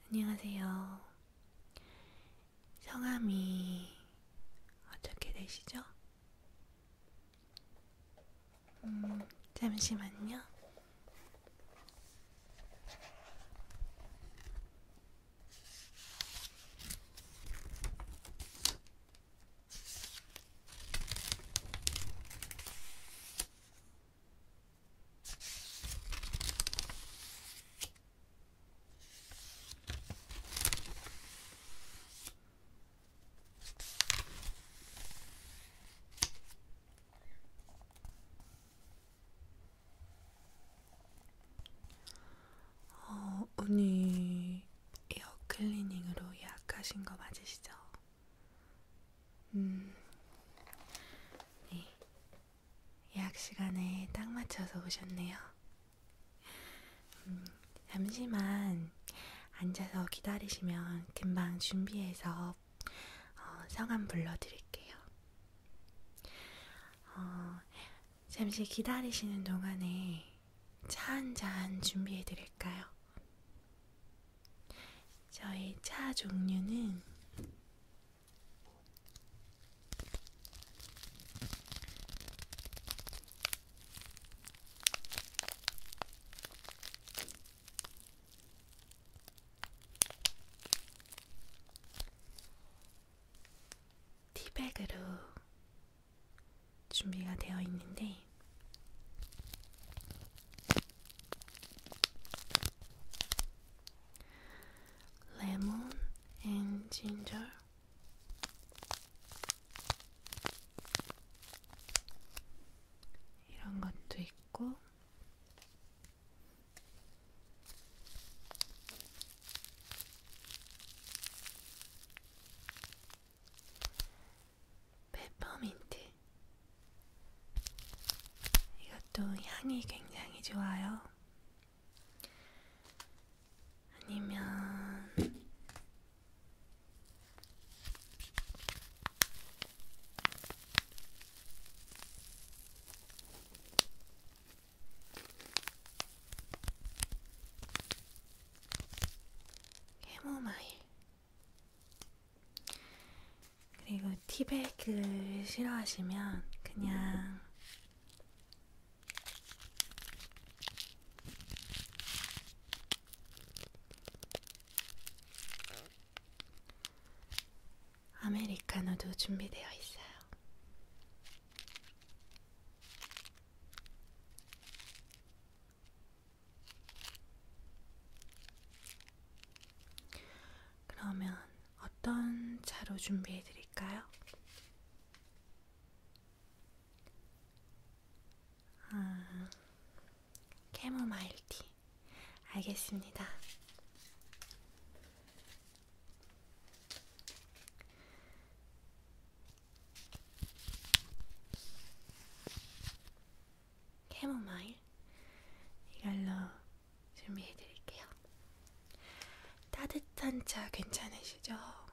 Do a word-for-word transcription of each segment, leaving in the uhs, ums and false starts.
안녕하세요. 성함이 어떻게 되시죠? 음, 잠시만요. 어, 오늘 에어 클리닝으로 예약하신 거 맞으시죠? 음, 네. 예약 시간에 딱 맞춰서 오셨네요. 음, 잠시만 앉아서 기다리시면 금방 준비해서 어, 성함 불러드릴게요. 어, 잠시 기다리시는 동안에 차 한 잔 준비해 드릴까요? 저희 차 종류는 티백으로 준비가 되어 있는데 레몬 앤 진저 이런 것도 있고 페퍼민트 이것도 향이 굉장히 좋아요. 아니면 캐모마일 그리고 티백을 싫어하시면 그냥 아메리카노도 준비되어 있어요. 그러면 어떤 차로 준비해 드릴까요? 아, 캐모마일 티. 알겠습니다. 캐모마일 이걸로 준비해 드릴게요. 따뜻한 차 괜찮으시죠?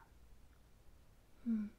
음.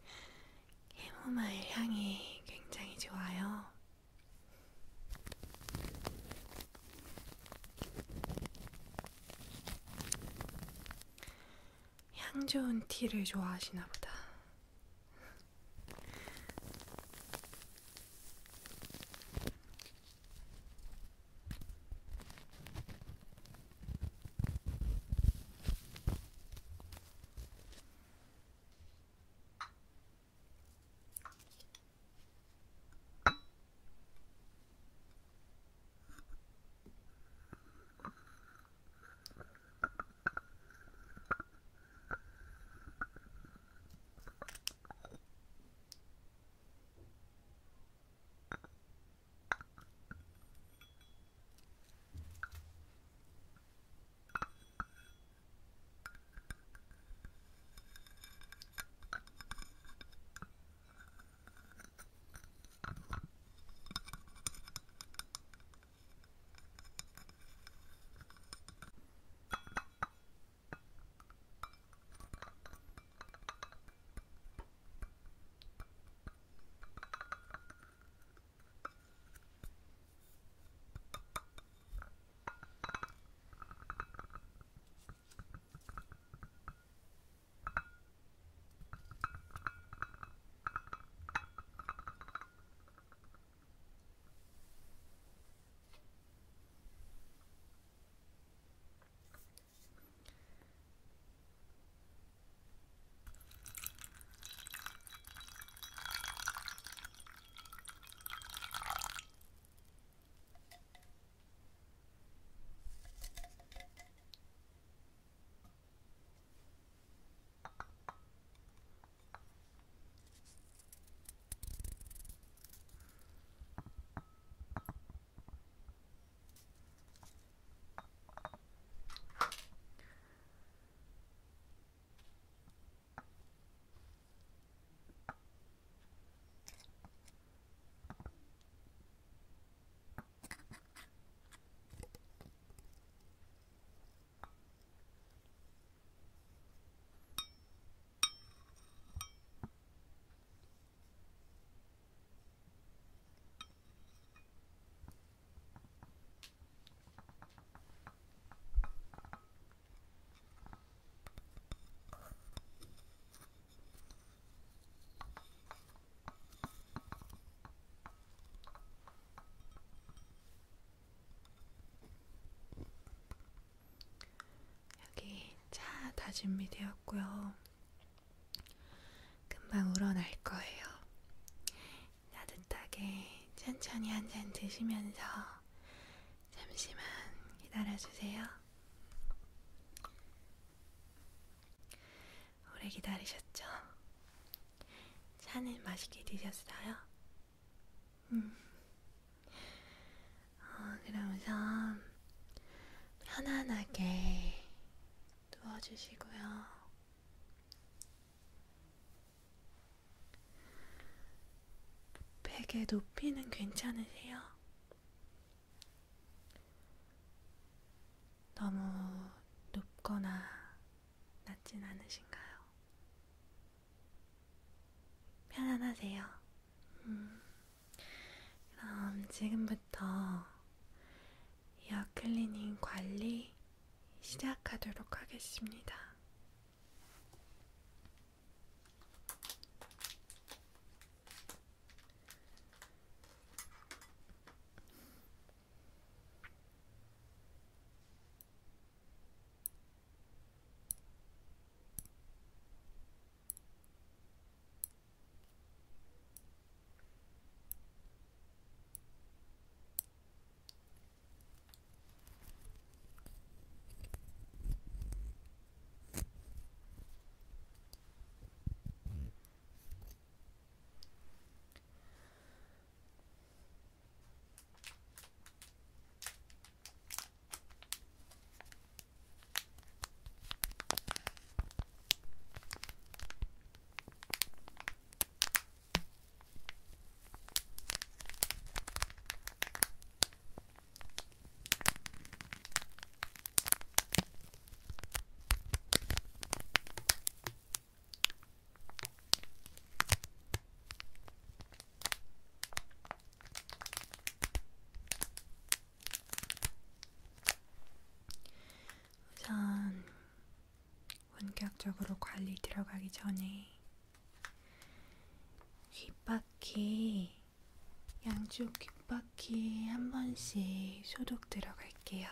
캐모마일 향이 굉장히 좋아요. 향 좋은 티를 좋아하시나 보다. 여기 차 다 준비되었고요. 금방 우러날 거예요. 따뜻하게 천천히 한 잔 드시면서 잠시만 기다려주세요. 오래 기다리셨죠? 차는 맛있게 드셨어요? 음. 어, 그럼 우선 편안하게 누워주시고요. 베개 높이는 괜찮으세요? 너무 높거나 낮진 않으신가요? 편안하세요? 음, 그럼 지금부터 이어 클리닝 관리 시작하도록 하겠습니다. 빨리 들어가기 전에 귓바퀴, 양쪽 귓바퀴 한 번씩 소독 들어갈게요.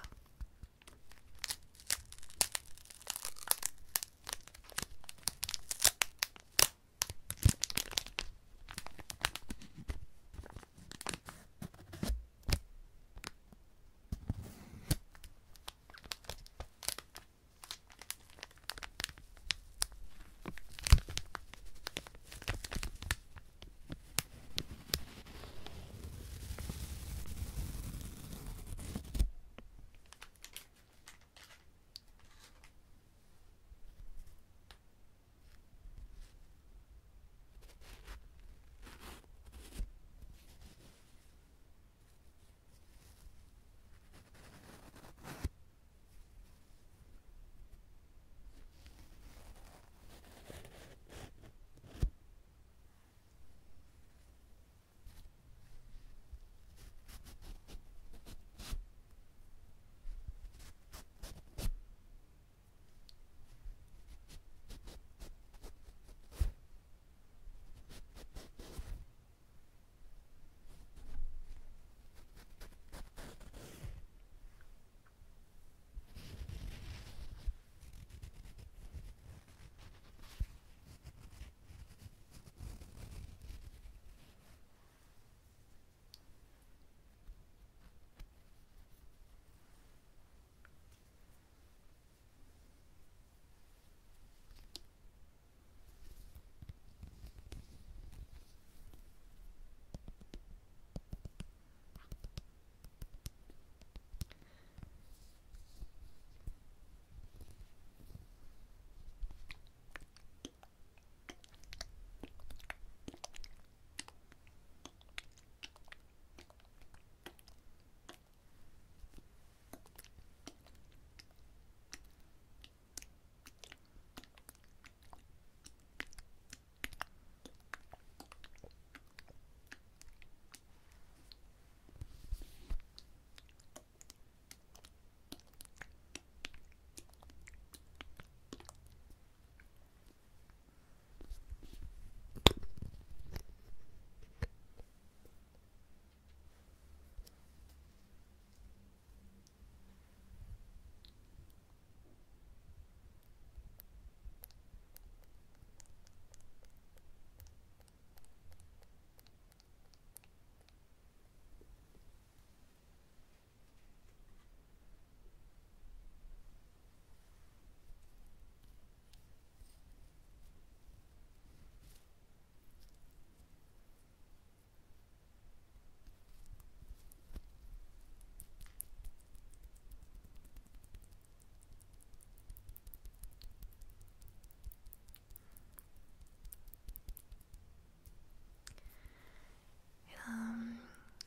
그럼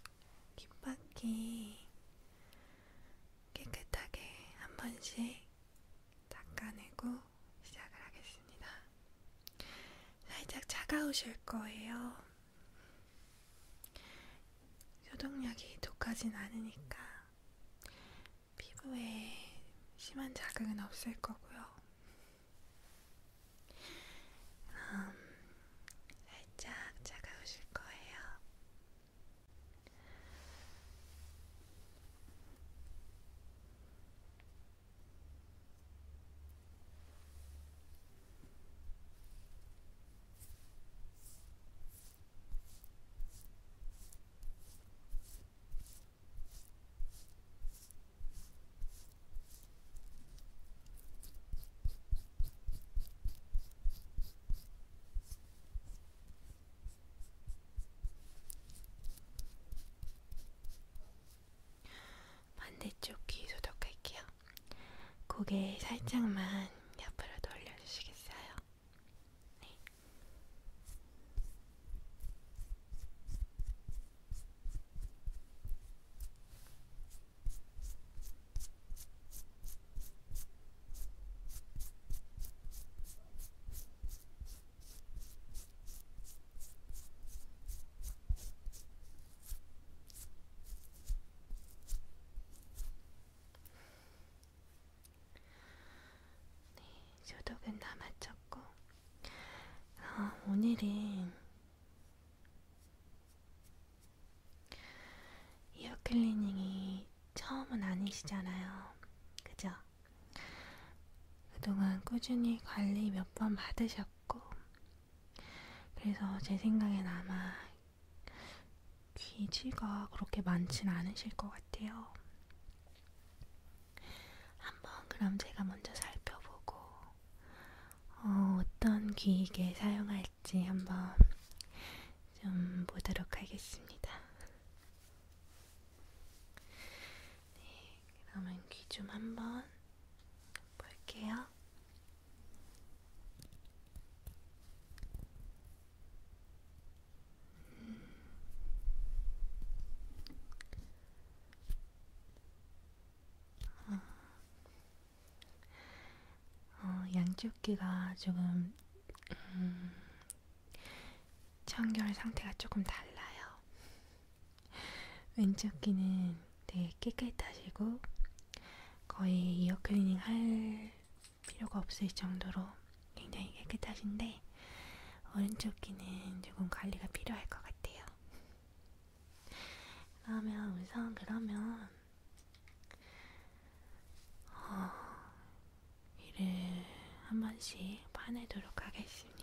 귓바퀴 깨끗하게 한 번씩 닦아내고 시작을 하겠습니다. 살짝 차가우실 거예요. 소독약이 독하진 않으니까 피부에 심한 자극은 없을 거고요. 음, 살짝 차가우실 거예요. 반대쪽 귀 소독할게요. 고개 살짝만 옆으로 돌려주시겠어요? 네. 오늘은 이어 클리닝이 처음은 아니시잖아요. 그죠? 그동안 꾸준히 관리 몇 번 받으셨고, 그래서 제 생각엔 아마 귀지가 그렇게 많진 않으실 것 같아요. 한번 그럼 제가 먼저 살펴보고 어, 어떤 귀이개 사용할지 한번 좀 보도록 하겠습니다. 네, 그러면 귀 좀 한번 볼게요. 어, 양쪽 귀가 조금 음, 청결 상태가 조금 달라요. 왼쪽 귀는 되게 깨끗하시고 거의 이어 클리닝 할 필요가 없을 정도로 굉장히 깨끗하신데, 오른쪽 귀는 조금 관리가 필요할 것 같아요. 그러면 우선 그러면 어, 이를 한 번씩 파내도록 하겠습니다.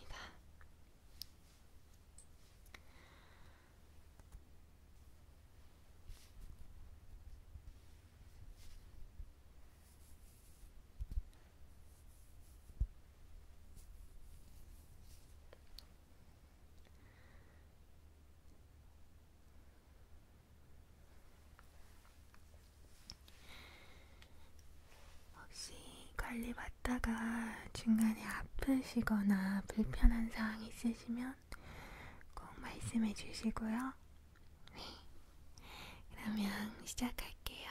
혹시 관리 받다가 중간에 아프시거나 불편한 사항 있으시면 꼭 말씀해 주시고요. 네, 그러면 시작할게요.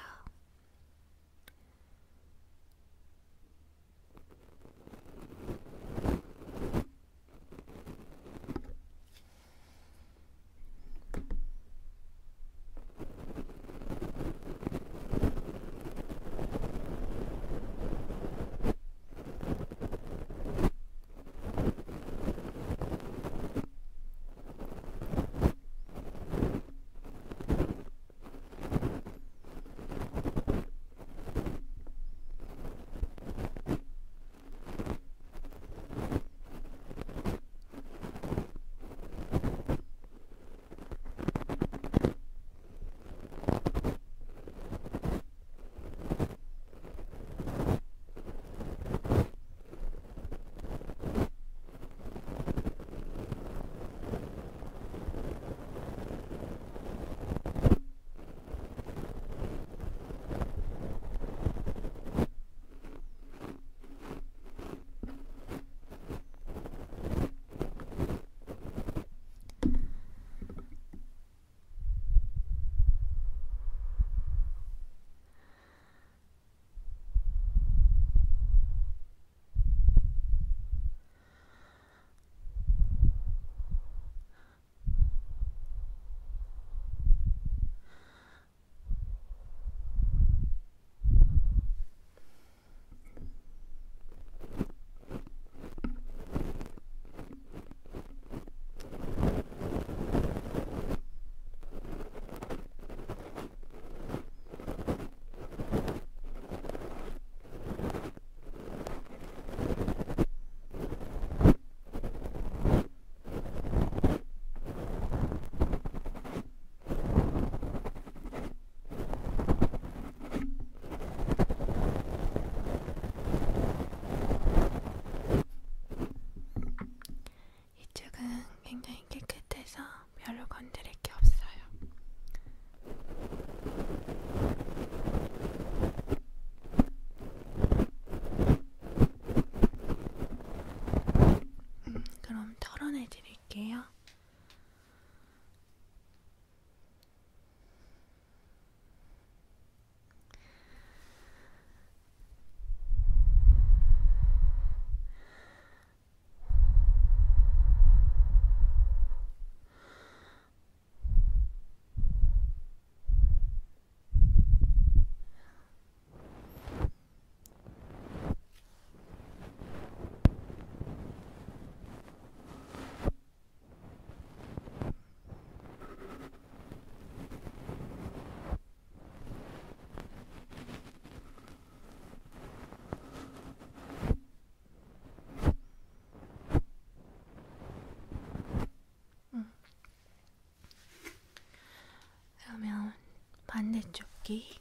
반대쪽 귀.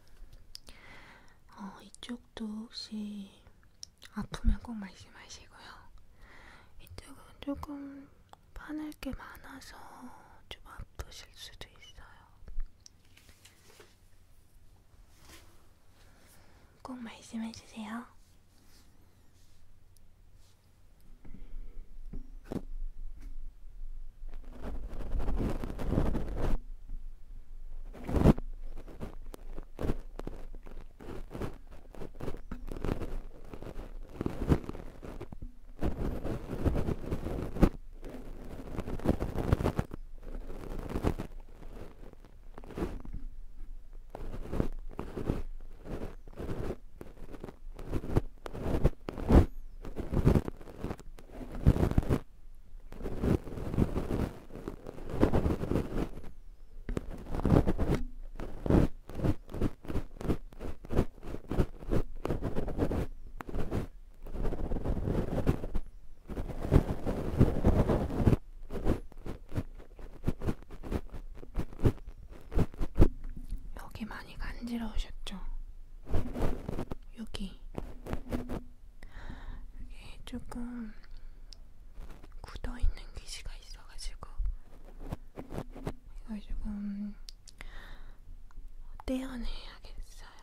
어, 이쪽도 혹시 아프면 꼭 말씀하시고요. 이쪽은 조금 파낼 게 많아서 좀 아프실 수도 있어요. 꼭 말씀해주세요. 여기 많이 간지러우셨죠? 여기 여기 조금 굳어있는 귀지가 있어가지고 이걸 조금 떼어내야겠어요.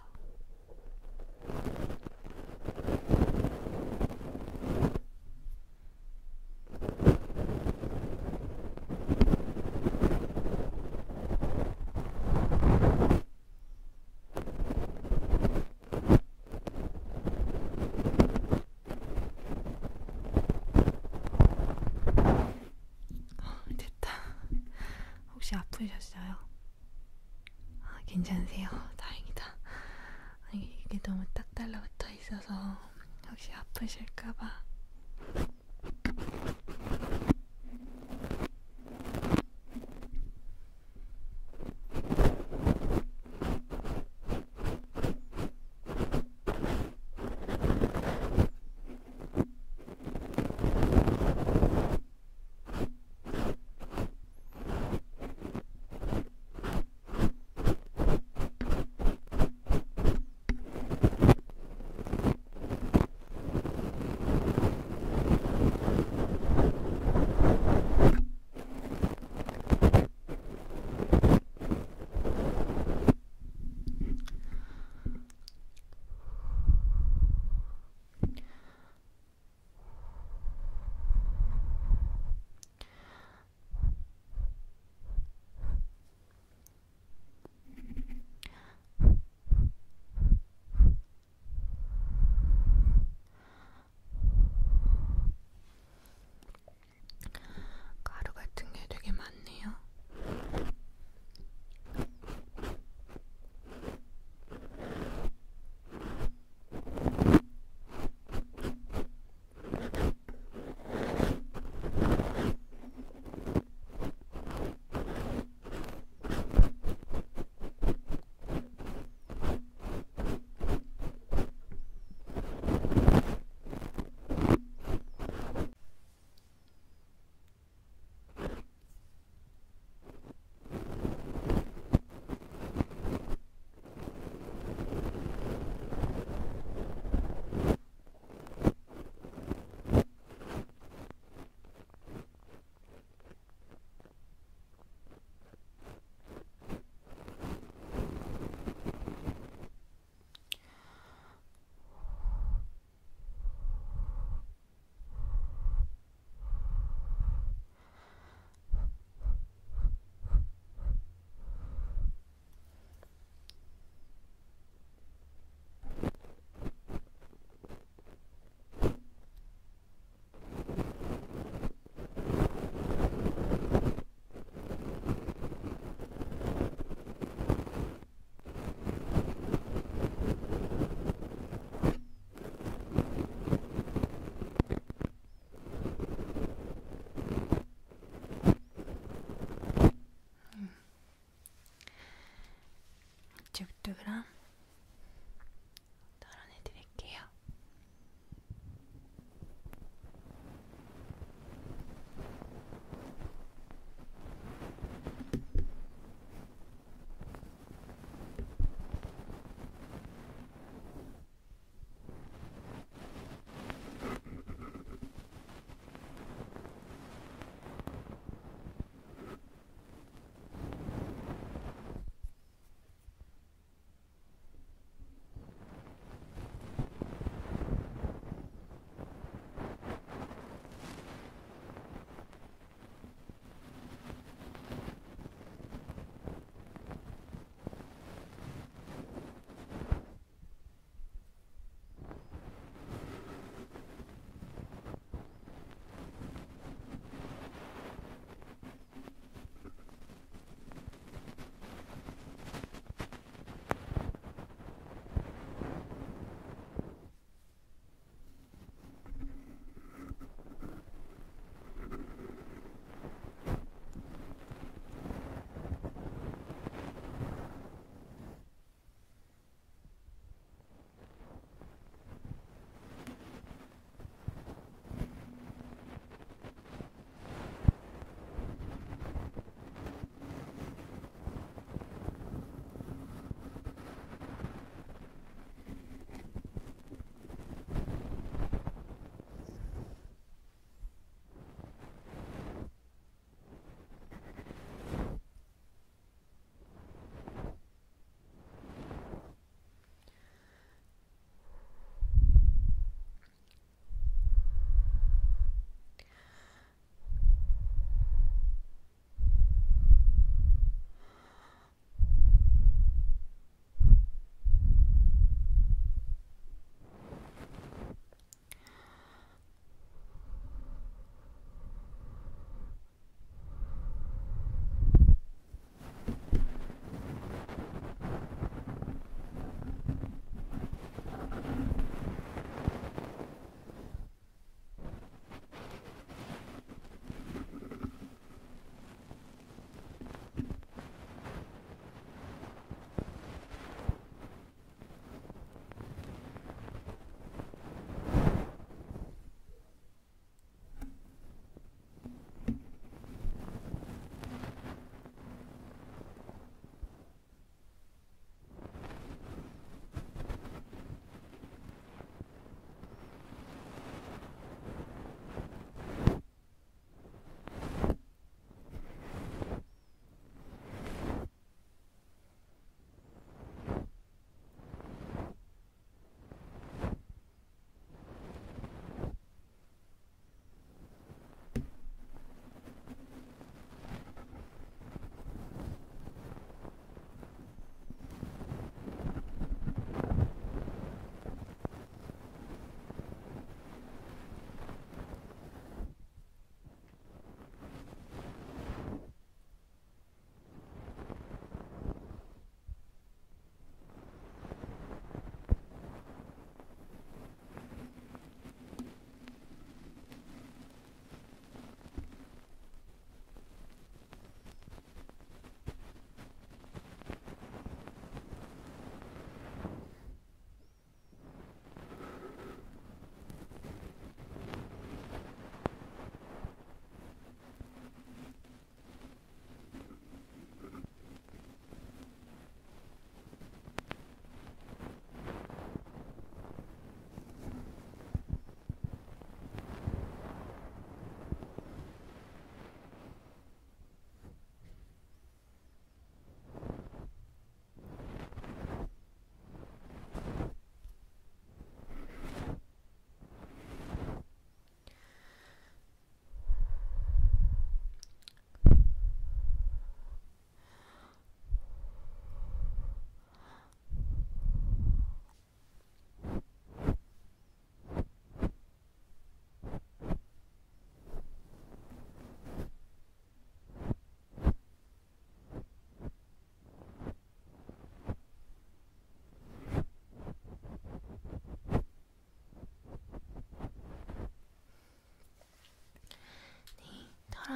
혹시 아프셨어요? 아, 괜찮으세요? 다행이다. 아니, 이게 너무 딱 달라붙어 있어서 혹시 아프실까봐.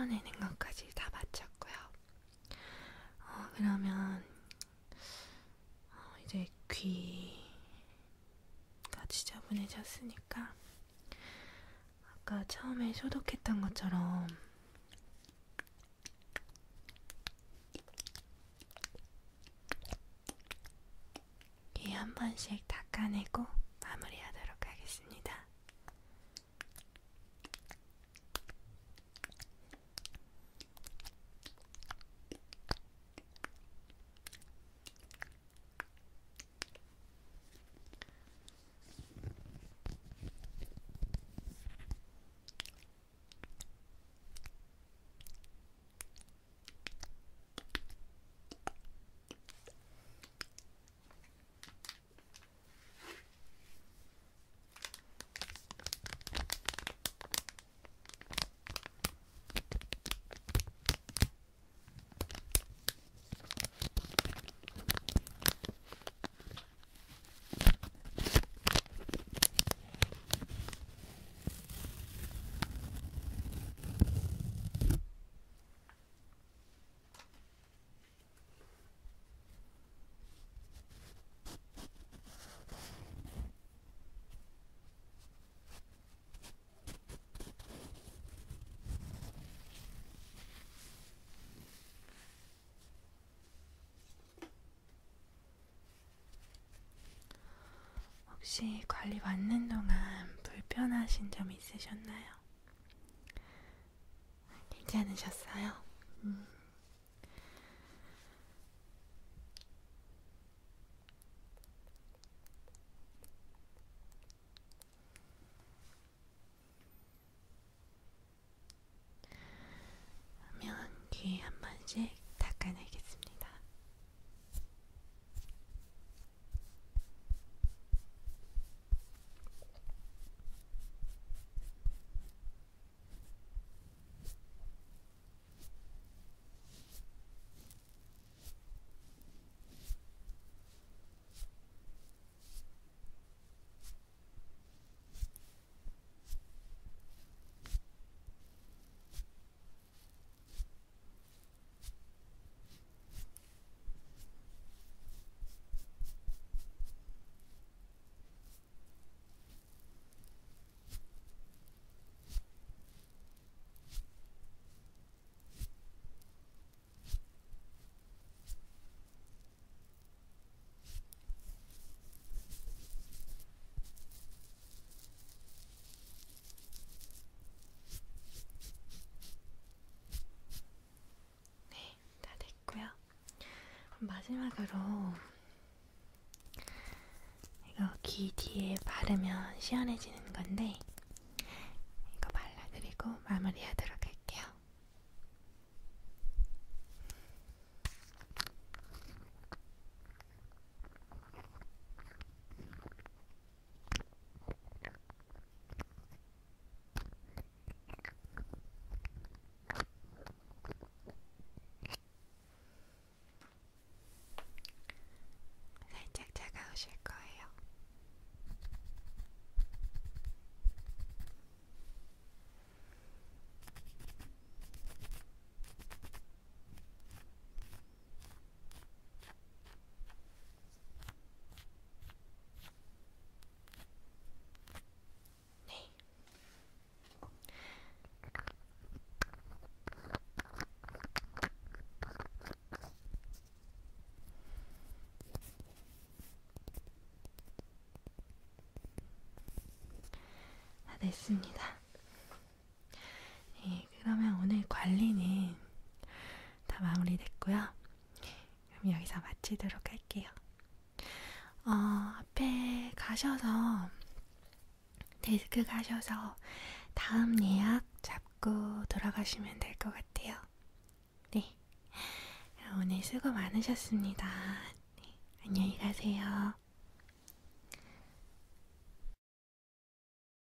털어내는 것까지 다 마쳤고요. 어, 그러면 어, 이제 귀가 지저분해졌으니까 아까 처음에 소독했던 것처럼 귀 한 번씩 닦아내고 마무리하도록 하겠습니다. 혹시 관리 받는 동안 불편하신 점 있으셨나요? 괜찮으셨어요? 음. 그러면 귀 한 번씩 닦아내겠습니다. 마지막으로 이거 귀 뒤에 바르면 시원해지는 건데 이거 발라드리고 마무리하도록 할게요. 살짝 차가우실 거예요. 네. 다 됐습니다. 네, 그러면 오늘 관리는 다 마무리됐고요. 그럼 여기서 마치도록 할게요. 어, 앞에 가셔서 데스크 가셔서 다음 예약 잡고 돌아가시면 될 것 같아요. 네, 오늘 수고 많으셨습니다. 네, 안녕히 가세요.